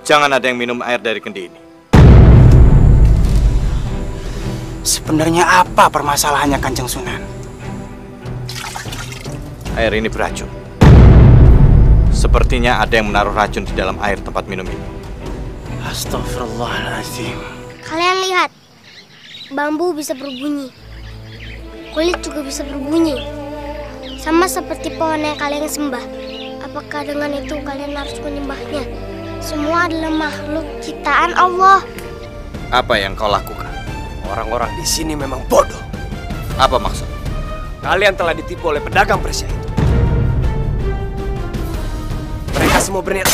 Jangan ada yang minum air dari kendi ini. Sebenarnya apa permasalahannya Kanjeng Sunan? Air ini beracun. Sepertinya ada yang menaruh racun di dalam air tempat minum ini. Astagfirullahaladzim. Kalian lihat, bambu bisa berbunyi, kulit juga bisa berbunyi, sama seperti pohon yang kalian sembah. Apakah dengan itu kalian harus menyembahnya? Semua adalah makhluk ciptaan Allah. Apa yang kau lakukan? Orang-orang di sini memang bodoh. Apa maksud? Kalian telah ditipu oleh pedagang Persia itu. Mereka semua berniat.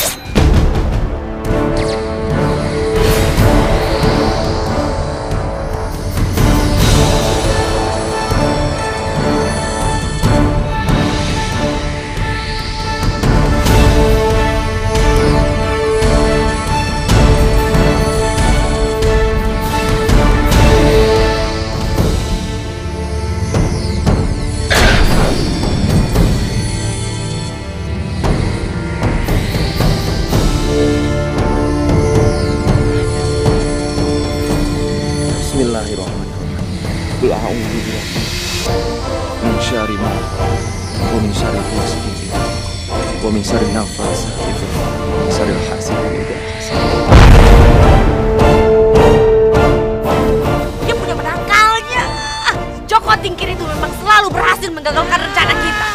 Dia punya penangkalnya. Joko Tingkir itu memang selalu berhasil menggagalkan rencana kita.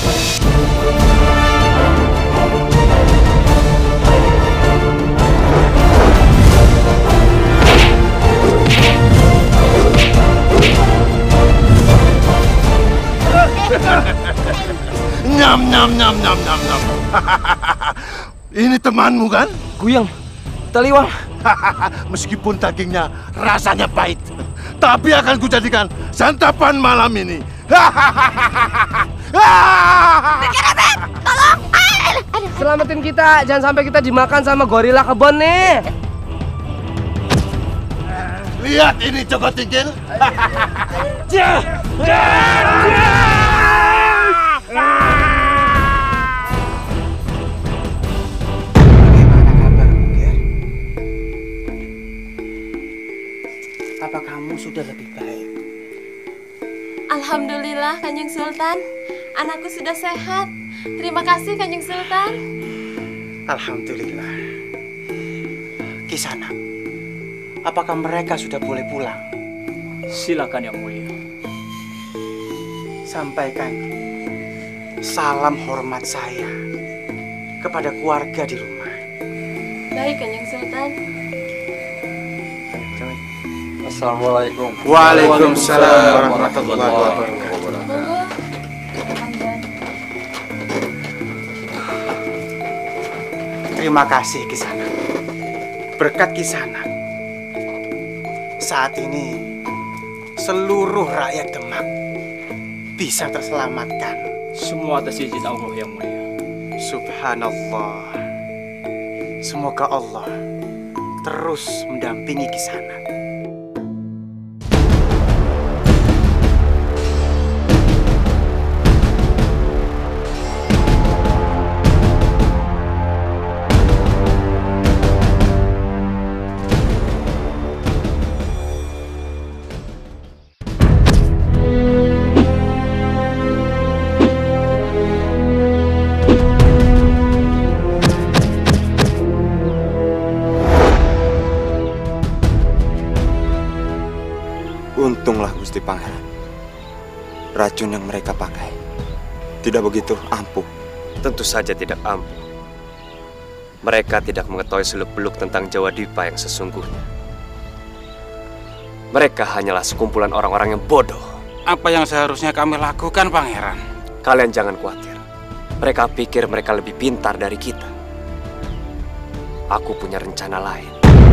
Nyam nyam nyam nyam nyam nyam. Ini temanmu kan? Guyang, Taliwang. Meskipun dagingnya rasanya pahit, tapi akan kujadikan santapan malam ini. Tolong! Selamatin kita, jangan sampai kita dimakan sama gorila kebon nih. Lihat ini Joko Tingkir. Apa kamu sudah lebih baik? Alhamdulillah Kanjeng Sultan, anakku sudah sehat. Terima kasih Kanjeng Sultan. Alhamdulillah. Kisana, apakah mereka sudah boleh pulang? Silakan Yang Mulia. Sampaikan salam hormat saya kepada keluarga di rumah. Baik Kanjeng Sultan. Assalamualaikum. Waalaikumsalam warahmatullahi wabarakatuh. Monggo. Terima kasih Kisana. Berkat Kisana, saat ini seluruh rakyat Demak bisa terselamatkan. Semua atas izin Allah Yang Mulia. Subhanallah. Semoga Allah terus mendampingi Kisana. Untunglah Gusti Pangeran, racun yang mereka pakai tidak begitu ampuh. Tentu saja tidak ampuh. Mereka tidak mengetahui seluk-beluk tentang Jawa Dipa yang sesungguhnya. Mereka hanyalah sekumpulan orang-orang yang bodoh. Apa yang seharusnya kami lakukan, Pangeran? Kalian jangan khawatir. Mereka pikir mereka lebih pintar dari kita. Aku punya rencana lain.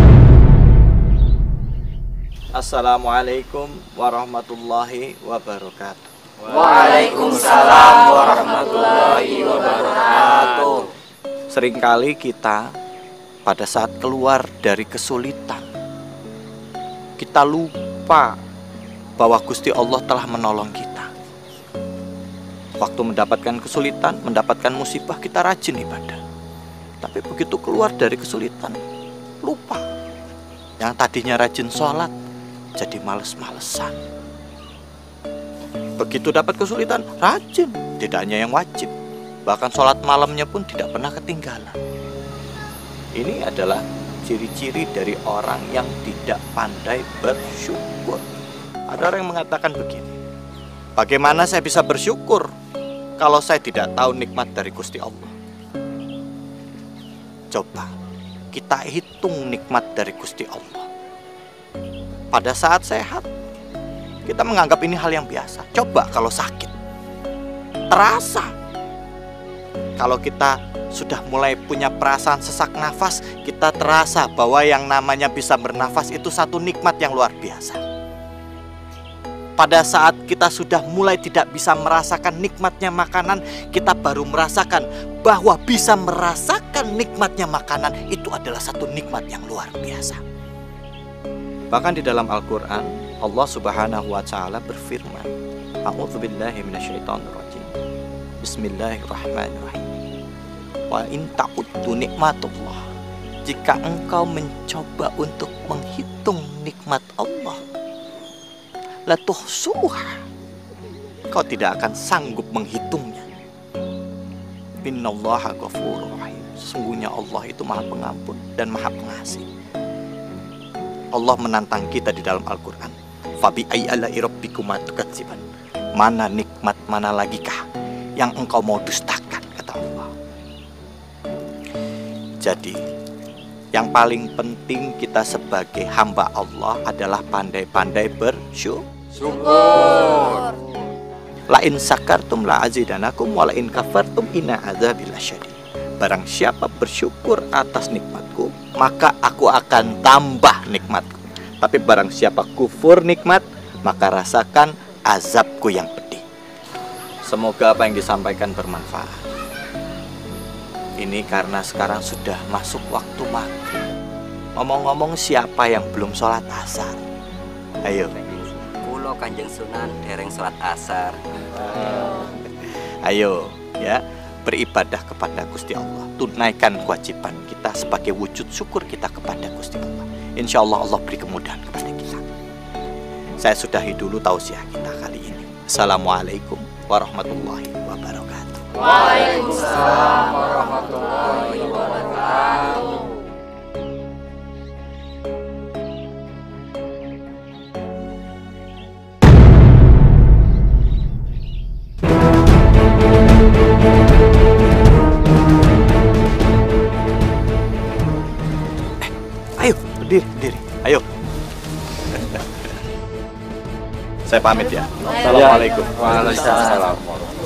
Assalamualaikum warahmatullahi wabarakatuh. Waalaikumsalam warahmatullahi wabarakatuh. Seringkali kita pada saat keluar dari kesulitan, kita lupa bahwa Gusti Allah telah menolong kita. Waktu mendapatkan kesulitan, mendapatkan musibah, kita rajin ibadah. Tapi begitu keluar dari kesulitan, lupa. Yang tadinya rajin sholat jadi males-malesan. Begitu dapat kesulitan, rajin. Tidak hanya yang wajib, bahkan sholat malamnya pun tidak pernah ketinggalan. Ini adalah ciri-ciri dari orang yang tidak pandai bersyukur. Ada orang yang mengatakan begini, bagaimana saya bisa bersyukur kalau saya tidak tahu nikmat dari Gusti Allah? Coba kita hitung nikmat dari Gusti Allah. Pada saat sehat, kita menganggap ini hal yang biasa. Coba kalau sakit, terasa. Kalau kita sudah mulai punya perasaan sesak nafas, kita terasa bahwa yang namanya bisa bernafas itu satu nikmat yang luar biasa. Pada saat kita sudah mulai tidak bisa merasakan nikmatnya makanan, kita baru merasakan bahwa bisa merasakan nikmatnya makanan itu adalah satu nikmat yang luar biasa. Bahkan di dalam Al-Quran, Allah Subhanahu wa Ta'ala berfirman, A'udzubillahi minasyaitonirrajim. Bismillahirrahmanirrahim. Wa in ta'uddu nikmatullah. Jika engkau mencoba untuk menghitung nikmat Allah, la tuhsuha, kau tidak akan sanggup menghitungnya. Innallaha ghafurur rahim. Sesungguhnya Allah itu Maha Pengampun dan Maha Pengasih. Allah menantang kita di dalam Al-Quran. Fabi ayyi ala'i rabbikuma tukadziban. Mana nikmat, mana lagikah yang engkau mau dustakan, kata Allah. Jadi, yang paling penting kita sebagai hamba Allah adalah pandai-pandai bersyukur. La in sakartum la azidanakum wa la in kafartum inna adzabil lasyadid. Barang siapa bersyukur atas nikmatku, maka aku akan tambah nikmatku. Tapi barang siapa kufur nikmat, maka rasakan azabku yang pedih. Semoga apa yang disampaikan bermanfaat. Ini karena sekarang sudah masuk waktu maghrib. Ngomong-ngomong, siapa yang belum sholat asar? Ayo. Kulo Kanjeng Sunan dereng sholat asar. Ayo ya, beribadah kepada Gusti Allah. Tunaikan kewajiban kita sebagai wujud syukur kita kepada Gusti Allah. Insya Allah Allah beri kemudahan kepada kita. Saya sudahi dulu tausiah kita kali ini. Assalamualaikum warahmatullahi wabarakatuh. Waalaikumsalam warahmatullahi wabarakatuh. Ayo, berdiri, ayo. Saya pamit ya. Assalamualaikum. Waalaikumsalam.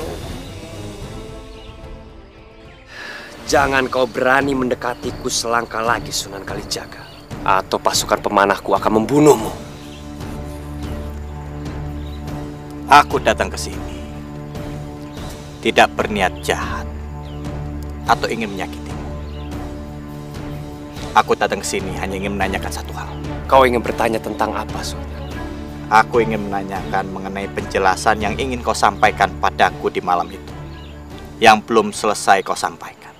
Jangan kau berani mendekatiku selangkah lagi, Sunan Kalijaga, atau pasukan pemanahku akan membunuhmu. Aku datang ke sini tidak berniat jahat atau ingin menyakitimu. Aku datang ke sini hanya ingin menanyakan satu hal. Kau ingin bertanya tentang apa, Sultan? Aku ingin menanyakan mengenai penjelasan yang ingin kau sampaikan padaku di malam itu, yang belum selesai kau sampaikan.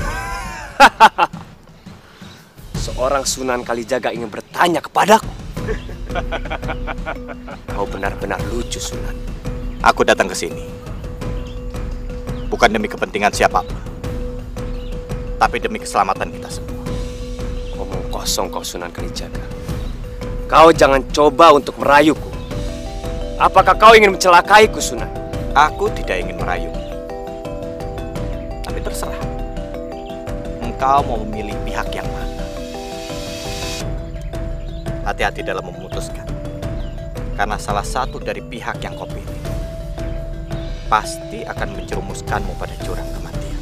Seorang Sunan Kalijaga ingin bertanya kepadaku. Kau benar-benar lucu, Sunan. Aku datang ke sini bukan demi kepentingan siapapun, tapi demi keselamatan kita semua. Ngomong kosong kau, Sunan Kalijaga. Kau jangan coba untuk merayuku. Apakah kau ingin mencelakaiku, Sunan? Aku tidak ingin merayumu. Tapi terserah. Engkau mau memilih pihak yang mana. Hati-hati dalam memutuskan. Karena salah satu dari pihak yang kau pilih pasti akan menjerumuskanmu pada jurang kematian.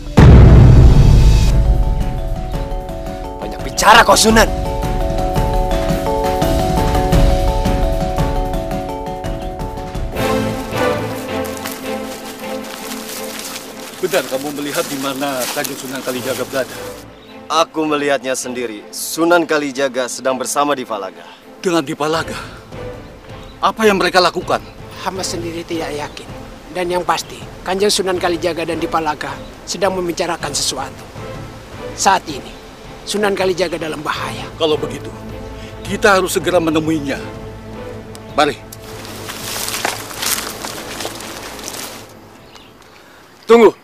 Banyak bicara kau, Sunan. Benar kamu melihat di mana Kanjeng Sunan Kalijaga berada? Aku melihatnya sendiri. Sunan Kalijaga sedang bersama di Palaga. Dengan di Palaga? Apa yang mereka lakukan? Hamba sendiri tidak yakin. Dan yang pasti, Kanjeng Sunan Kalijaga dan di Palaga sedang membicarakan sesuatu. Saat ini, Sunan Kalijaga dalam bahaya. Kalau begitu, kita harus segera menemuinya. Mari. Tunggu.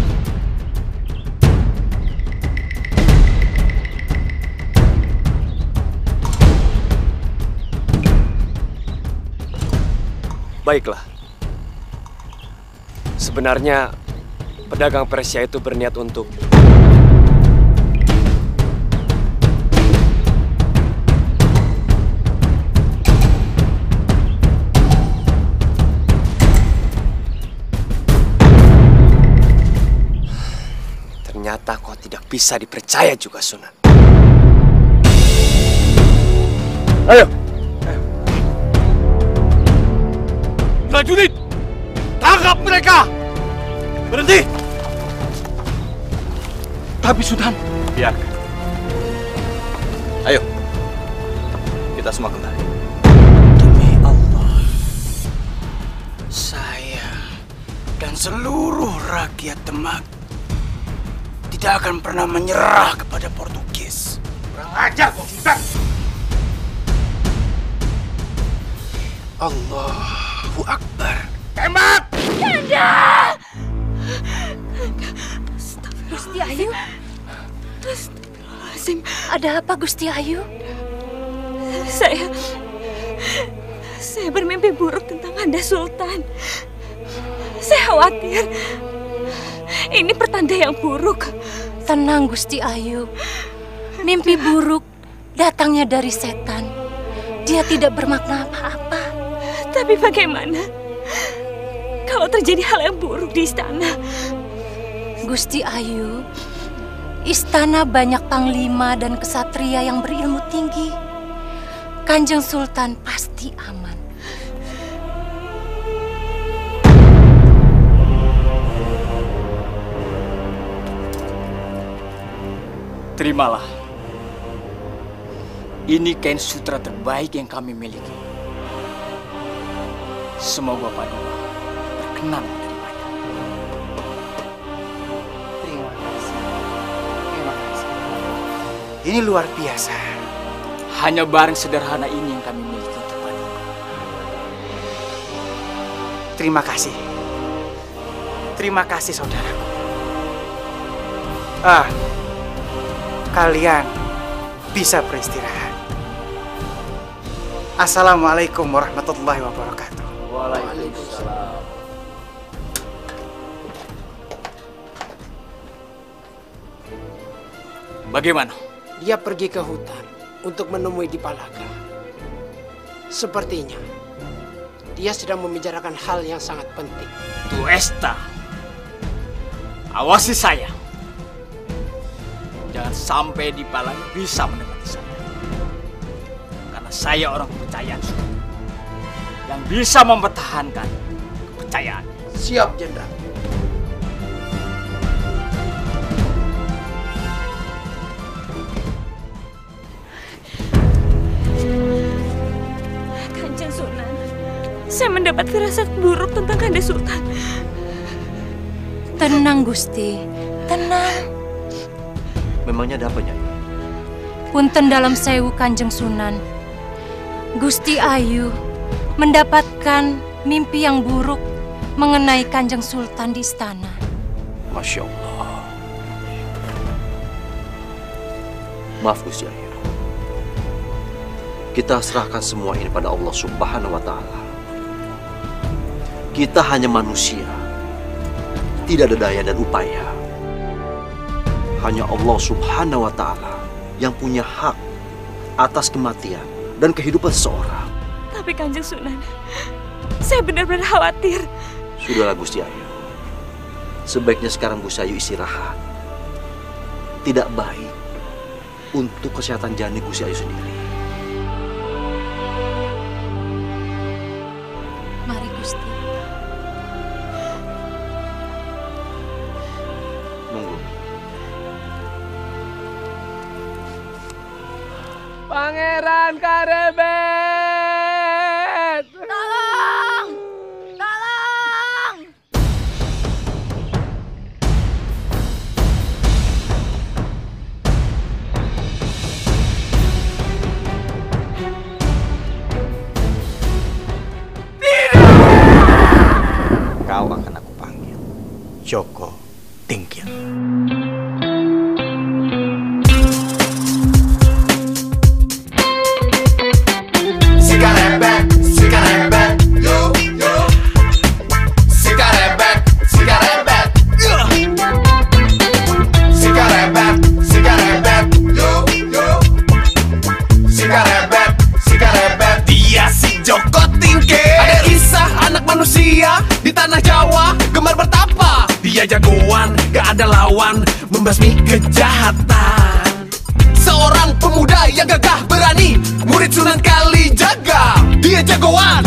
Baiklah. Sebenarnya pedagang Persia itu berniat untuk ternyata kau tidak bisa dipercaya juga, Sunan. Ayo. Prajurit, tangkap mereka! Berhenti! Tapi Sunan, biarkan. Ayo, kita semua kembali. Demi Allah, saya dan seluruh rakyat Demak tidak akan pernah menyerah kepada Portugis. Kurang ajar kau, Sultan! Allahu Akbar. Tembak! Kanda! Gusti Ayu? Astagfirullahaladzim. Ada apa, Gusti Ayu? Saya bermimpi buruk tentang Anda, Sultan. Saya khawatir. Ini pertanda yang buruk. Tenang, Gusti Ayu. Mimpi buruk datangnya dari setan. Dia tidak bermakna apa-apa. Tapi bagaimana kalau terjadi hal yang buruk di istana? Gusti Ayu, istana banyak panglima dan kesatria yang berilmu tinggi. Kanjeng Sultan pasti aman. Terimalah. Ini kain sutra terbaik yang kami miliki. Semoga Padua berkenan menerimanya. Terima kasih. Terima kasih. Ini luar biasa. Hanya barang sederhana ini yang kami miliki untuk Padua. Terima kasih. Terima kasih, saudaraku. Kalian bisa beristirahat. Assalamualaikum warahmatullahi wabarakatuh. Waalaikumsalam. Bagaimana? Dia pergi ke hutan untuk menemui Dipalaga. Sepertinya dia sedang membicarakan hal yang sangat penting. Tuesta, awasi saya. Jangan sampai Dipalaga bisa mendekati saya. Karena saya orang kepercayaan yang bisa mempertahankan kepercayaan. Siap, Jenderal. Kanjeng Sunan, saya mendapat firasat buruk tentang Kanda Sultan. Tenang, Gusti. Tenang. Memangnya ada apa, Nyai? Punten dalam sewu, Kanjeng Sunan. Gusti Ayu mendapatkan mimpi yang buruk mengenai Kanjeng Sultan di istana. Masya Allah. Maaf, Gusti Ayu. Kita serahkan semua ini pada Allah Subhanahu wa Ta'ala. Kita hanya manusia, tidak ada daya dan upaya. Hanya Allah Subhanahu wa Ta'ala yang punya hak atas kematian dan kehidupan seseorang. Tapi Kanjeng Sunan, saya benar-benar khawatir. Sudahlah, Gusti Ayu. Sebaiknya sekarang Gusti Ayu istirahat. Tidak baik untuk kesehatan janin Gusti Ayu sendiri. Mari, Gusti. Nunggu. Pangeran Karebet! Tolong! Tolong! Joko Tingkir. Di tanah Jawa gemar bertapa. Dia jagoan, gak ada lawan, membasmi kejahatan. Seorang pemuda yang gagah berani, murid Sunan Kalijaga. Dia jagoan,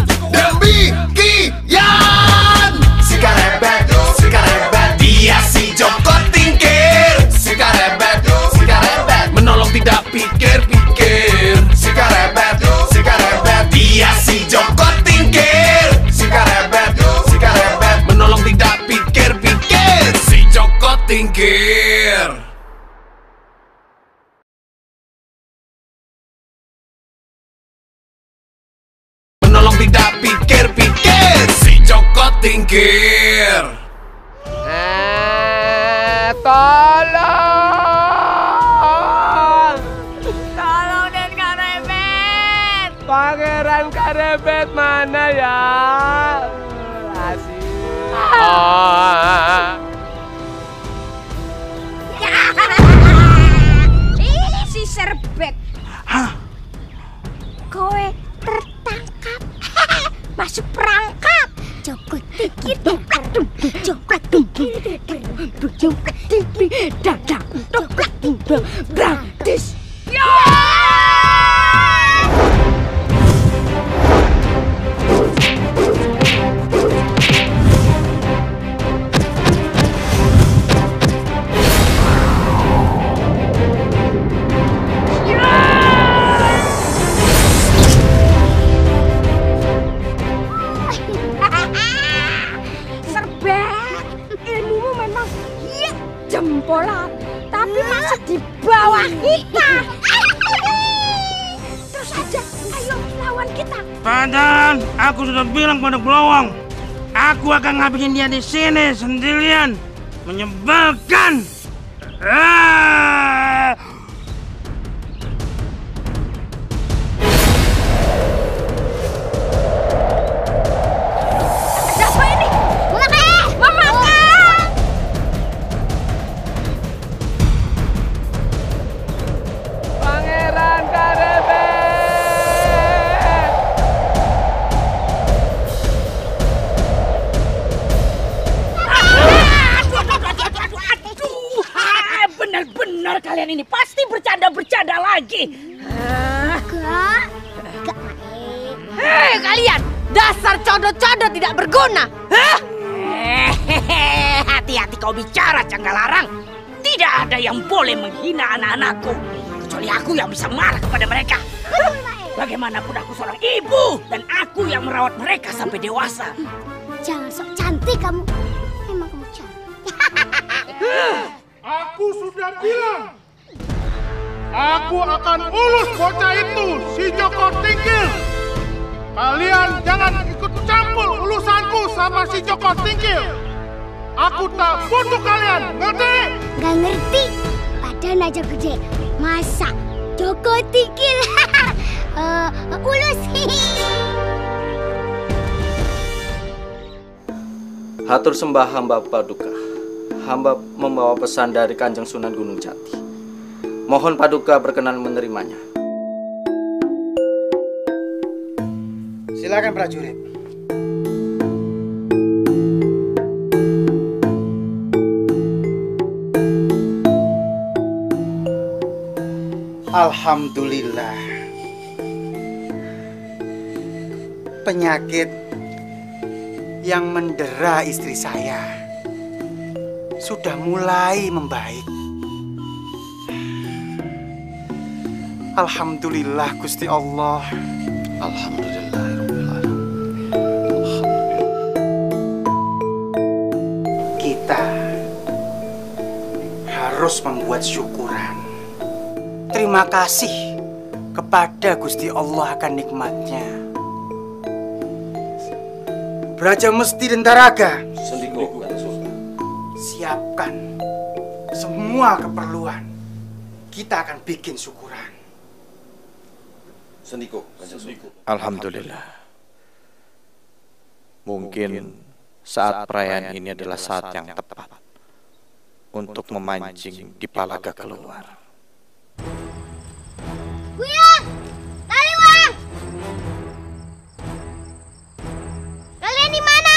demikian. Sikarebet, sikarebet, dia si Joko Tingkir. Sikarebet, sikarebet, menolong tidak pikir-pikir. Sikarebet, sikarebet, dia si Joko Tingkir. Sikarebet, sikarebet, menolong tidak pikir-pikir. Si Joko Tingkir. Menolong tidak pikir-pikir. Si Joko Tingkir. Tolong! Tolong Den Karebet! Pangeran Karebet mana ya? Si Serbet. Hah? Kowe tertangkap. Masuk perangkap. Joko Tingkir. Joko Tingkir. Joko Tingkir. Dadang. Doplak. Bradis. Ya! Jempolan, tapi masih di bawah kita. Terus aja, ayo lawan kita. Padahal aku sudah bilang pada Blowong, aku akan ngabisin dia di sini sendirian, menyebalkan. Siapa ini? Mama! Pangeran Karebet. Benar-benar kalian ini pasti bercanda-bercanda lagi. Hei kalian, dasar codot-codot tidak berguna. Hati-hati kau bicara, Canggalarang. Tidak ada yang boleh menghina anak-anakku. Kecuali aku yang bisa marah kepada mereka. Bagaimanapun aku seorang ibu dan aku yang merawat mereka sampai dewasa. Jangan sok cantik kamu. Memang kamu cantik. Aku sudah bilang, aku akan ulus bocah itu, si Joko Tingkir. Kalian jangan ikut campur urusanku sama si Joko Tingkir. Aku tak butuh kalian, ngerti? Gak ngerti. Badan aja gede. Masa Joko Tingkir ulus. Hatur sembah hamba Paduka. Hamba membawa pesan dari Kanjeng Sunan Gunung Jati. Mohon Paduka berkenan menerimanya. Silakan prajurit. Alhamdulillah. Penyakit yang mendera istri saya sudah mulai membaik. Alhamdulillah Gusti Allah. Kita harus membuat syukuran. Terima kasih kepada Gusti Allah akan nikmatnya. Braja Mesti Dentaraga. siapkan semua keperluan. Kita akan bikin syukuran. Sendiko, Kanjeng Sultan. Alhamdulillah. Mungkin saat perayaan ini adalah saat yang tepat untuk memancing di Palaga keluar. Buyang! Taliwang! Kalian di mana?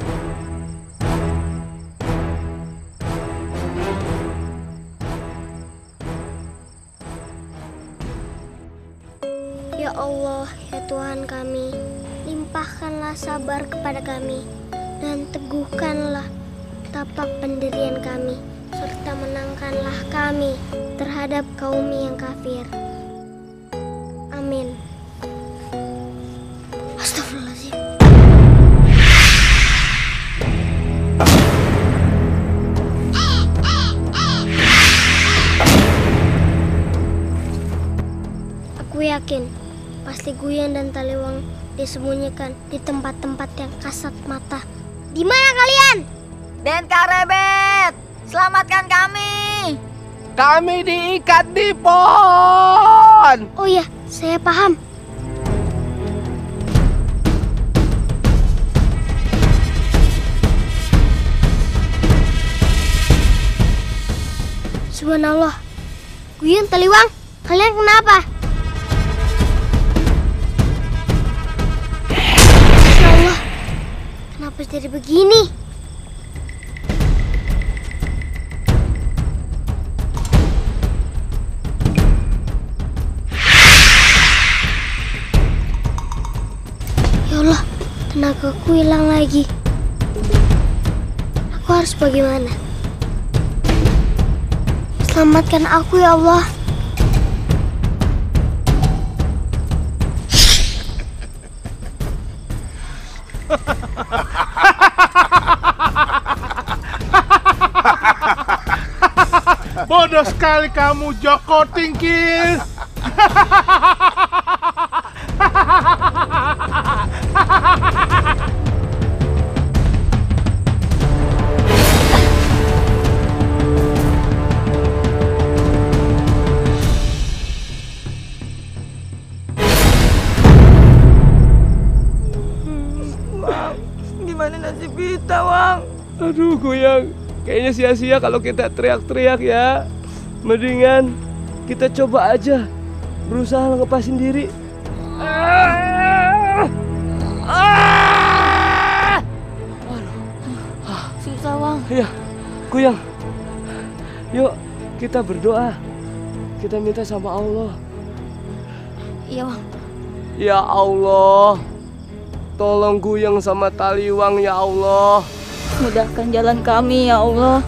Ya Allah, ya Tuhan kami, limpahkanlah sabar kepada kami dan teguhkanlah tapak pendirian kami, serta menangkanlah kami terhadap kaum yang kafir. Amin. Astagfirullahaladzim. Aku yakin pasti Guyang dan Taliwang disembunyikan di tempat-tempat yang kasat mata. Di mana kalian? Den Karebet, selamatkan kami. Kami diikat di pohon. Oh iya, saya paham. Subhanallah. Guyang, Taliwang, kalian kenapa? Ya Allah, kenapa jadi begini? Ya Allah, tenagaku hilang lagi. Aku harus bagaimana? Selamatkan aku ya Allah. Bodoh sekali kamu, Joko Tingkir. Gimana nasib kita, Wang? Aduh, Guyang. Kayaknya sia-sia kalau kita teriak-teriak ya. Mendingan kita coba aja berusaha ngelepasin diri. Susah, Wang. Iya, Guyang. Yuk, kita berdoa. Kita minta sama Allah. Iya, Wang. Ya Allah, tolong Guyang sama Taliwang ya Allah. Mudahkan jalan kami ya Allah.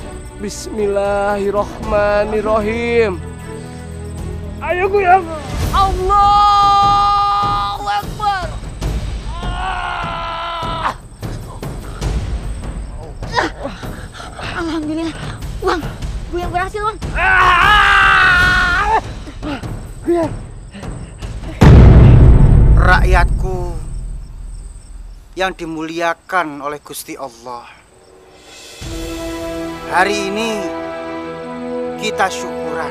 Bismillahirrahmanirrahim. Ayo Guyang. Allahu Akbar. Alhamdulillah. Wang, Guyang berhasil, Wang. Guyang. Rakyatku yang dimuliakan oleh Gusti Allah. Hari ini kita syukuran.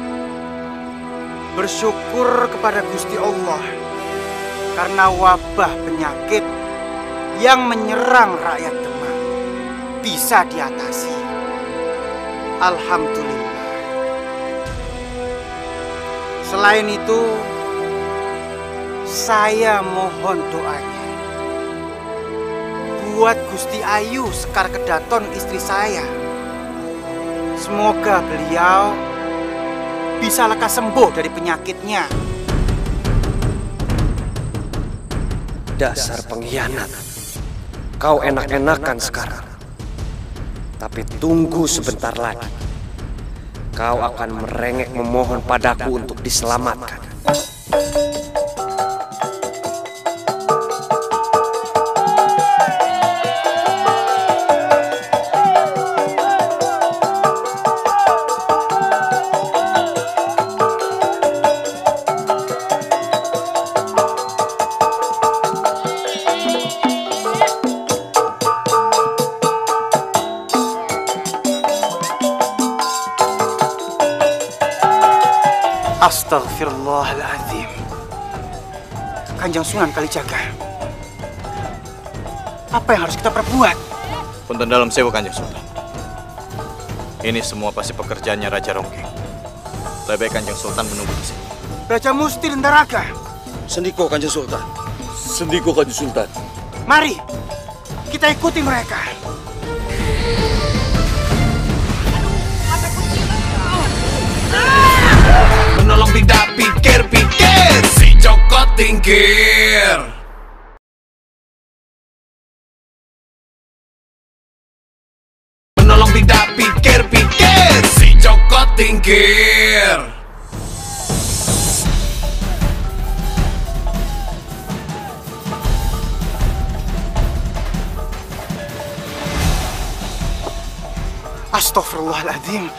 Bersyukur kepada Gusti Allah karena wabah penyakit yang menyerang rakyat Demak bisa diatasi. Alhamdulillah. Selain itu, saya mohon doanya buat Gusti Ayu Sekar Kedaton, istri saya. Semoga beliau bisa lekas sembuh dari penyakitnya. Dasar pengkhianat. Kau enak-enakan sekarang. Tapi tunggu sebentar lagi. Kau akan merengek memohon padaku untuk diselamatkan. Astagfirullahaladzim. Kanjeng Sunan Kalijaga, apa yang harus kita perbuat? Punten dalam sewu Kanjeng Sultan. Ini semua pasti pekerjaannya Raja Ronggeng. Lebih baik Kanjeng Sultan menunggu di sini. Raja Musti Lendaraga. Sendiko Kanjeng Sultan. Sendiko Kanjeng Sultan. Mari, kita ikuti mereka. Menolong tidak pikir-pikir, si Joko Tingkir. Menolong tidak pikir-pikir, si Joko Tingkir. Astagfirullahaladzim.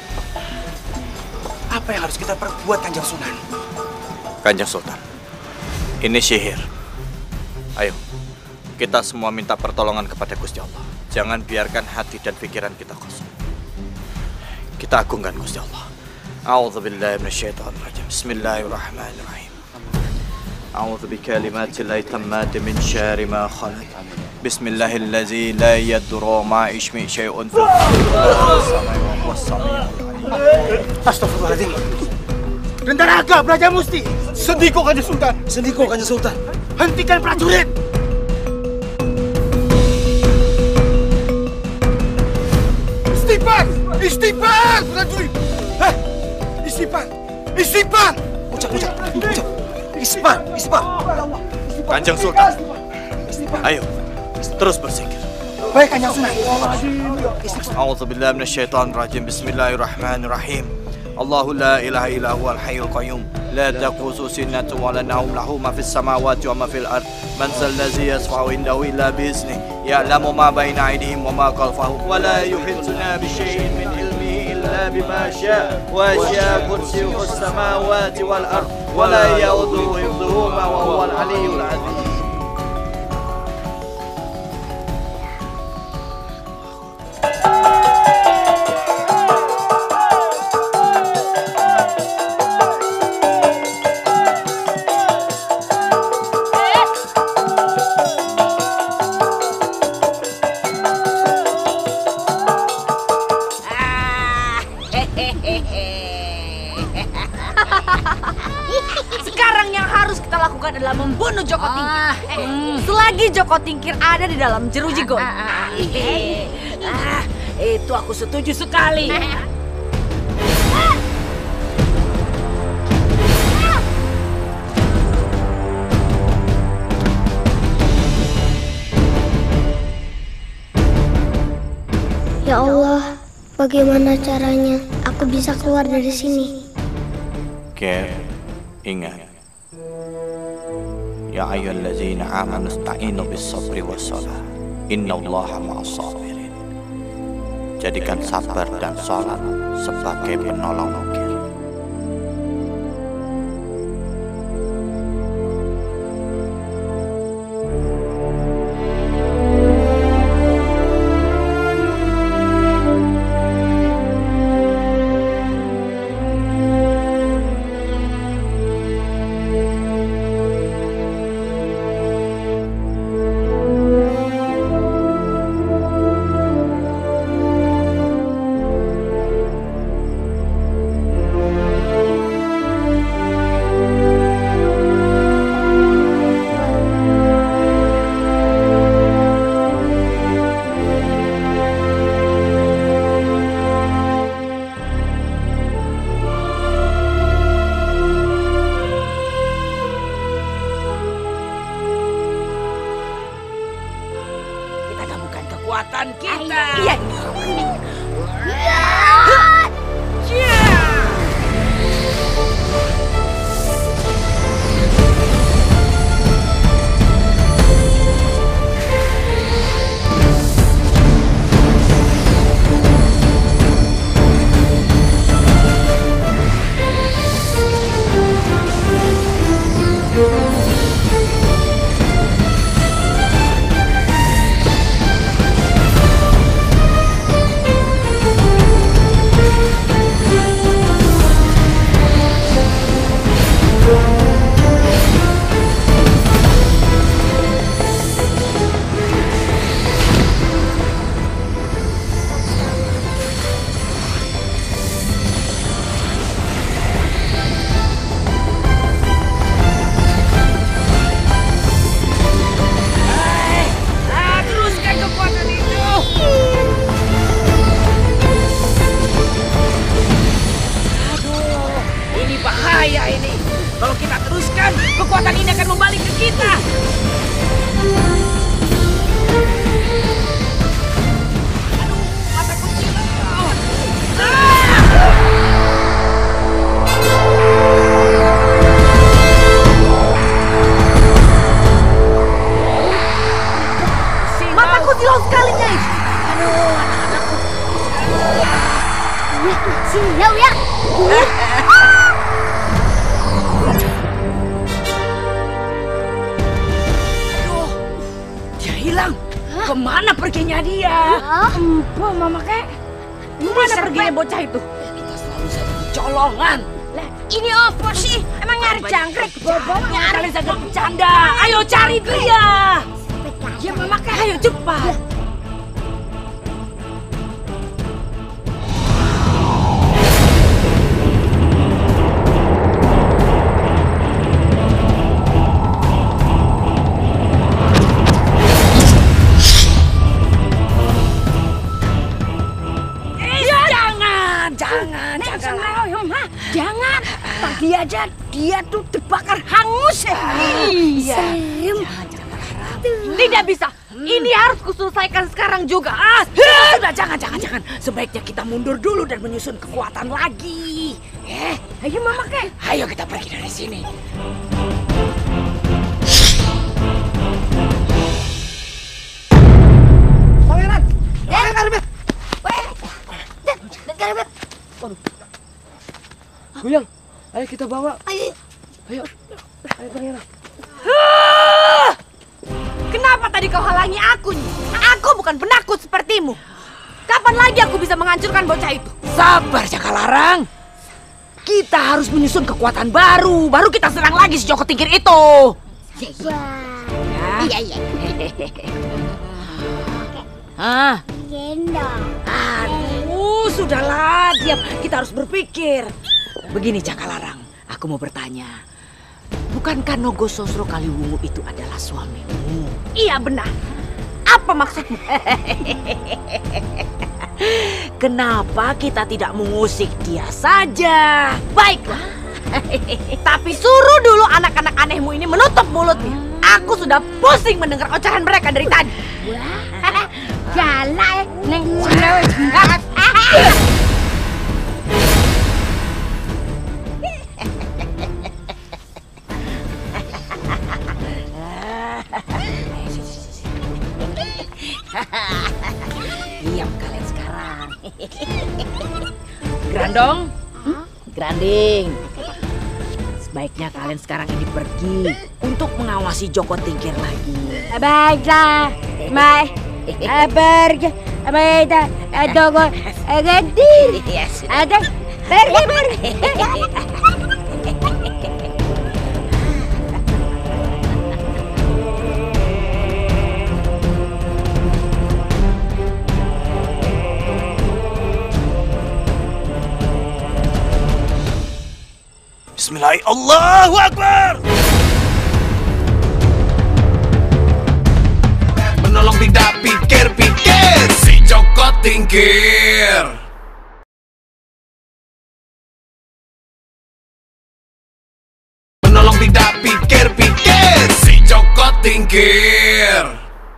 Apa yang harus kita perbuat, Kanjeng Sunan? Kanjeng Sultan, ini sihir. Ayo, kita semua minta pertolongan kepada Gusti Allah. Jangan biarkan hati dan pikiran kita kosong. Kita agungkan Gusti Allah. A'udzubillahi minasyaitonirrajim. Bismillahirrahmanirrahim. A'udzu bikalimatillahi tammati min syarri ma khalaq. Bismillahirrahmanirrahim. La yadurru ma ismi syai'un fil ardi was samai. Astagfirullahaladzim. Lendaraga, Raja Musti. Sendiko Kanjeng Sultan. Sendiko Kanjeng Sultan. Hentikan prajurit. Istighfar! Istighfar, prajurit! Hah? Istighfar! Istighfar! Ucap. Istighfar. Kanjeng Sultan. Ayo, terus berzikir. Baik, Kanjeng Sunan. A'udzubillahi minasyaitonirrajim. Bismillahirrahmanirrahim. Allahu la ilaha illa huwal hayyul qayyum. La taqusu sinatun wa la nawm, lahu ma fis samawati wa ma fil ard. Man zal ladzi yashfa'u indahu illa bi iznihi. Ya'lamu ma baina aydihim wa ma khalfahum. Wa la yuhituna bi syai'in min ilmihi illa bima syaa. Wa syaa kursiyyuhu as-samawati wal ard. Wa la ya'uduhu hifdhuhuma wa huwal 'aliyyul 'azim. Sekarang yang harus kita lakukan adalah membunuh Joko Tingkir. Selagi Joko Tingkir ada di dalam jeruji goib. Itu aku setuju sekali. Ya Allah, bagaimana caranya aku bisa keluar dari sini? Ingat. Ya ayyuhallazina amanu ista'inu bis-sabri was-shalah. Innallaha ma'as-sabirin. Jadikan sabar dan salat sebagai penolong ukir. Kekuatan kita. Iya. bilang, kemana perginya dia? Empok, Mama Kek. Kemana perginya bocah itu? Kita selalu saja kecolongan. Lah, ini apa sih? Emang nyari jangkrik? Nyari sangat bercanda. Ayo cari dia. Ya, Mama Kek. Ayo cepat. Jangan, pagi aja dia tuh terbakar hangus ya. Iya. Tidak bisa. Ini harus kuselesaikan sekarang juga. Sudah, jangan. Sebaiknya kita mundur dulu dan menyusun kekuatan lagi. Ayo Mama Kek. Ayo kita pergi dari sini. Pangeran. Karbet. Dan Karbet. Buyang, ayo kita bawa. Ayo Pangeran. Kenapa tadi kau halangi aku nih? Aku bukan penakut sepertimu. Kapan lagi aku bisa menghancurkan bocah itu? Sabar, Jakalarang. Kita harus menyusun kekuatan baru. Baru kita serang lagi si Joko Tingkir itu. Iya. Gendong. Aduh, sudahlah. Diam. Kita harus berpikir. Begini, Jakalarang. Aku mau bertanya. Bukankah Nogososro Kaliwungu itu adalah suamimu? Iya, benar. Apa maksudmu? Kenapa kita tidak mengusik dia saja? Baiklah. Tapi suruh dulu anak-anak anehmu ini menutup mulutnya. Aku sudah pusing mendengar ocehan mereka dari tadi. Galak, Neng. Diam kalian sekarang. Grandong, Granding. Sebaiknya kalian sekarang ini pergi untuk mengawasi Joko Tingkir lagi. Baiklah, pergi. Joko Tingkir. Ada pergi. Bismillah, Allahu Akbar. Menolong tidak pikir-pikir si Joko Tingkir. Menolong tidak pikir-pikir si Joko Tingkir.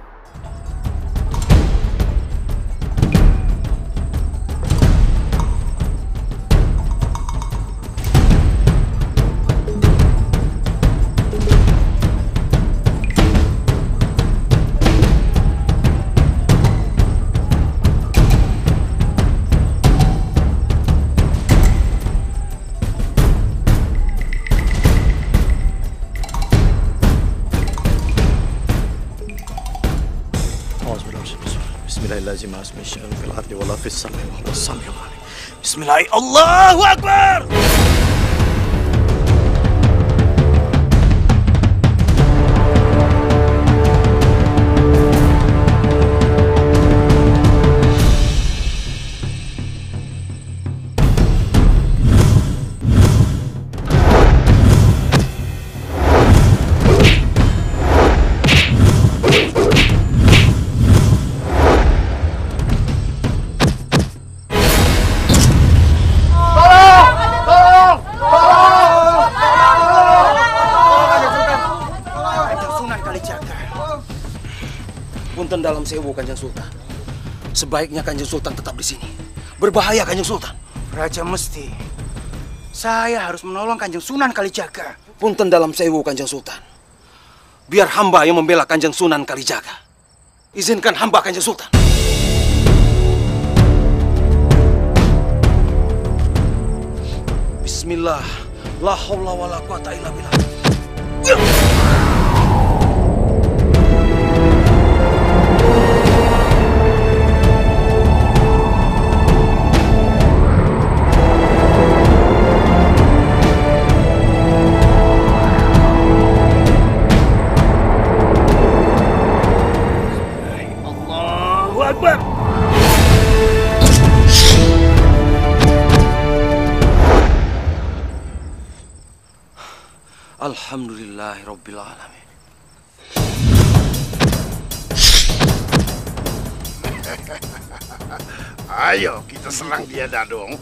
Bismillah, Allahu Akbar. Punten dalam sewu, Kanjeng Sultan. Sebaiknya Kanjeng Sultan tetap di sini. Berbahaya, Kanjeng Sultan. Raja mesti. Saya harus menolong Kanjeng Sunan Kalijaga. Punten dalam sewu, Kanjeng Sultan. Biar hamba yang membela Kanjeng Sunan Kalijaga. Izinkan hamba, Kanjeng Sultan. Bismillah. La haula wala quwata illa billah. Alhamdulillahirabbil alamin. Ayo kita serang dia, Dadung.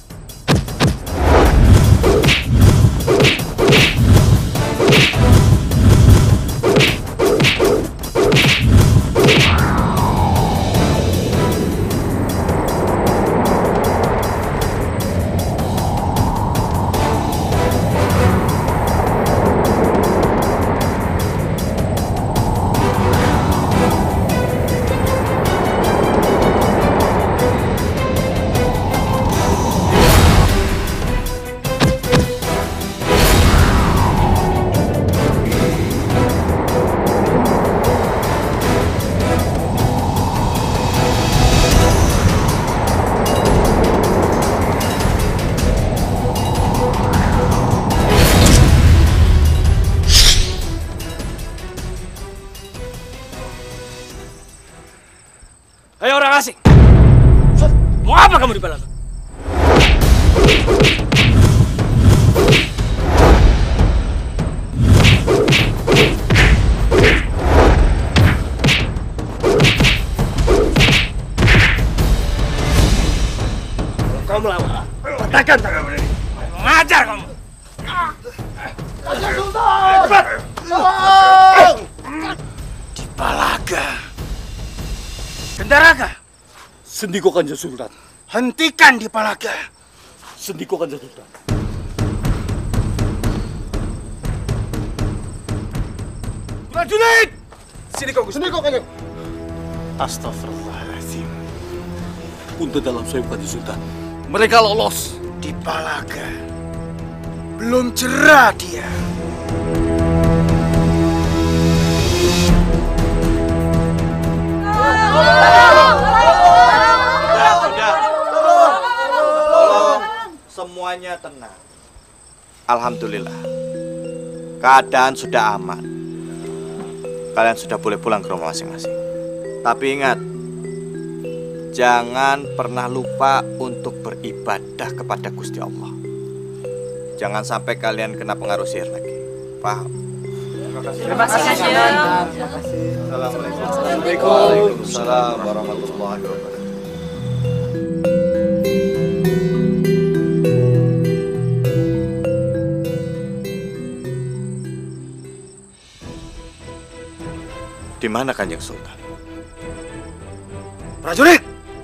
Ayo orang asing. Mau apa kamu di Balaga? Kau melawan, patahkan tangan ini. Mengajar kamu. Kanjeng Sultan! Cepat! Tolong! Di Balaga. Gendaraga. Sendiko Kanjeng Sultan. Hentikan di Balaga. Sendiko Kanjeng Sultan. Prajurit! Sendiko Kanjeng. Astagfirullahaladzim. Punten dalam sewu Kanjeng Sultan. Mereka lolos. Di Balaga. Belum cerah dia. Tolong semuanya tenang. Alhamdulillah, keadaan sudah aman. Kalian sudah boleh pulang ke rumah masing-masing. Tapi ingat, jangan pernah lupa untuk beribadah kepada Gusti Allah. Jangan sampai kalian kena pengaruh sihir lagi. Paham? Terima kasih, Kanjeng. Assalamualaikum. Waalaikumsalam warahmatullahi wabarakatuh. Di mana Kanjeng Sultan? Prajurit!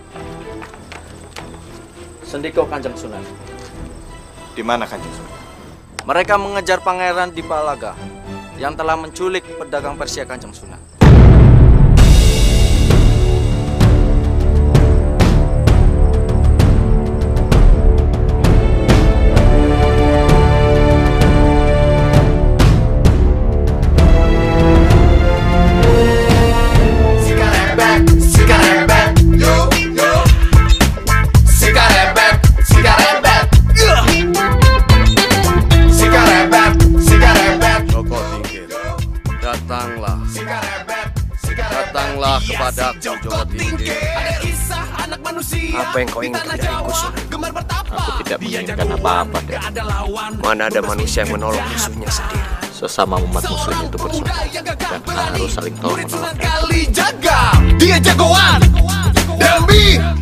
Sendiko Kanjeng Sunan. Di mana Kanjeng Sultan? Mereka mengejar pangeran di Balaga yang telah menculik pedagang Persia Kanjeng Sunan. Datanglah kepadaku, Joko Tingkir. Apa yang kau inginkan dariku, Sunan? Aku tidak menginginkan apa-apa, Den. Mana ada manusia yang menolong musuhnya sendiri? Sesama umat muslim itu bersaudara dan harus saling tolong menolong. Dia jagoan demi